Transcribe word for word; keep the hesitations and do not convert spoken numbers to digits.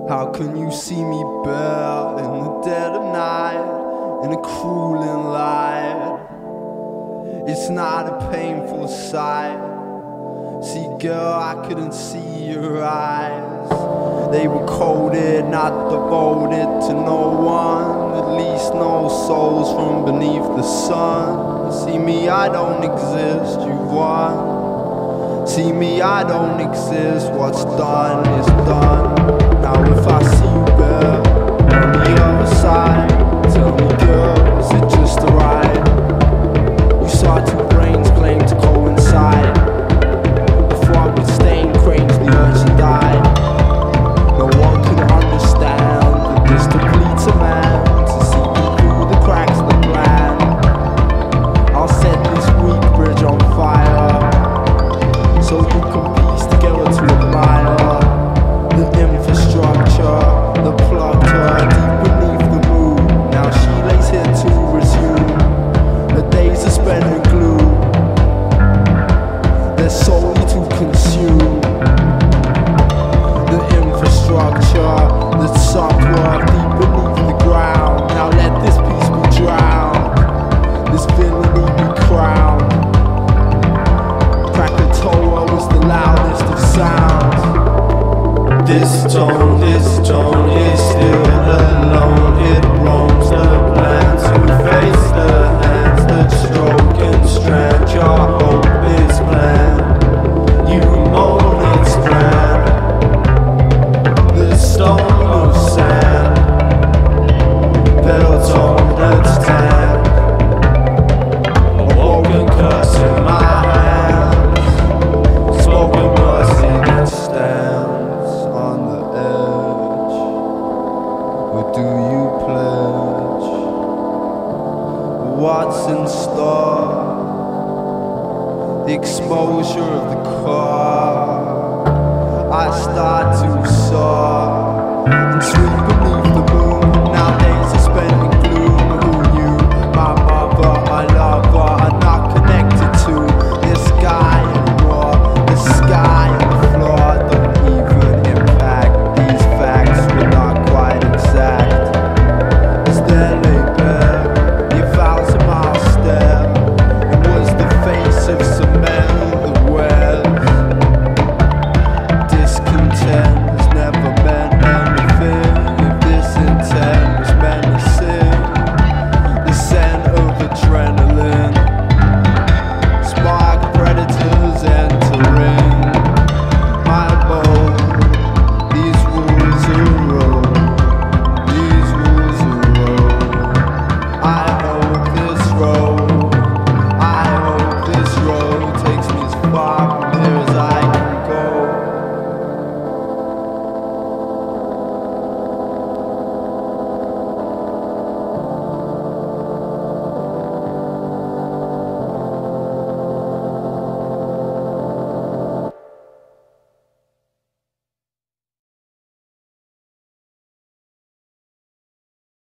How can you see me bare in the dead of night, in a crueling light? It's not a painful sight. See, girl, I couldn't see your eyes. They were coded, not devoted to no one, at least no souls from beneath the sun. See me, I don't exist, you've won. See me, I don't exist, what's done is done. Now if I see you there on the other side, tell me, girl, is it just a ride? You saw two brains claim to coincide. The frog with stained cranes, the urge to die. No one can understand that this depletes a man to see through the cracks of the plan. I'll set this weak bridge on fire, so you can piece together to admire the infrastructure, the plugged her deep beneath the moon. Now she lays here to resume the days are spent in glue. There's solely to consume the infrastructure that sucked work deep beneath the ground. Now let this piece be drowned, this villainy be crowned. Krakatoa was the loudest of sounds. This tone, this tone is still alone. It roams the plan to face the hands that stroke and strand. Your hope is planned, you moan its grand. The stone of sand, pale tone that's tan. A woken curse in my hands, spoken mercy that stands on the edge. What do you pledge? What's in store? The exposure of the core. I start to soar and sweep